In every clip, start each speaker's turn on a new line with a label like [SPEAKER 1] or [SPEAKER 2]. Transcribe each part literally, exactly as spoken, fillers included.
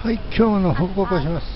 [SPEAKER 1] はい、今日の報告をします。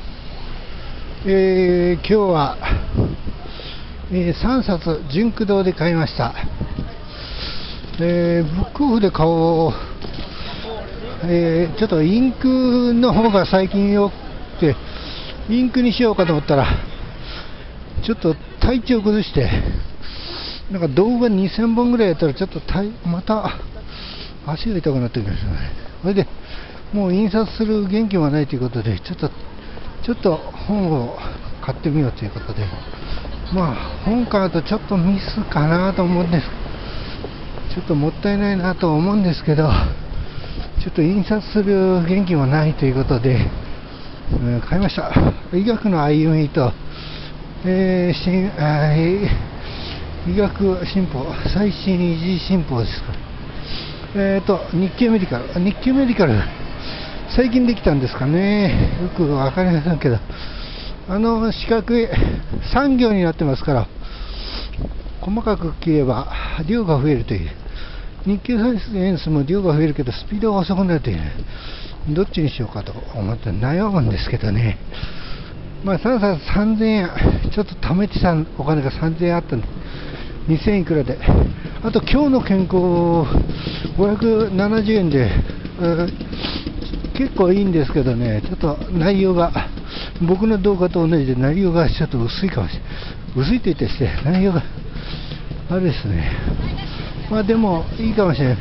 [SPEAKER 1] えー、今日は、えー、さんさつ純駆堂で買いました。えー、ブックオフで買おう、えー、ちょっとインクの方が最近よくて、インクにしようかと思ったら、ちょっと体調崩して、なんか動画にせんぼんぐらいやったら、ちょっと体また足が痛くなってきましたね。それでもう印刷する元気もないということで、ちょっとちょっと本を買ってみようということで、まあ本買うとちょっとミスかなと思うんです。ちょっともったいないなと思うんですけど、ちょっと印刷する元気もないということで、うん、買いました。医学の歩みと、えー、新あー医学新報、最新医事新報ですか。えーと日経メディカル、日経メディカル最近できたんですかね、よくわかりませんけど、あの四角いさん行になってますから、細かく切れば量が増えるという、日経サイエンスも量が増えるけどスピードが遅くなるという、どっちにしようかと思って悩むんですけどね。まあさんさつさんぜんえん、ちょっと貯めてたお金がさんぜんえんあったんでにせんいくらで、あと今日の健康ごひゃくななじゅうえんで、結構いいんですけどね、ちょっと内容が僕の動画と同じで内容がちょっと薄いかもしれない。薄いと言ってして内容があれですね。まあでもいいかもしれない。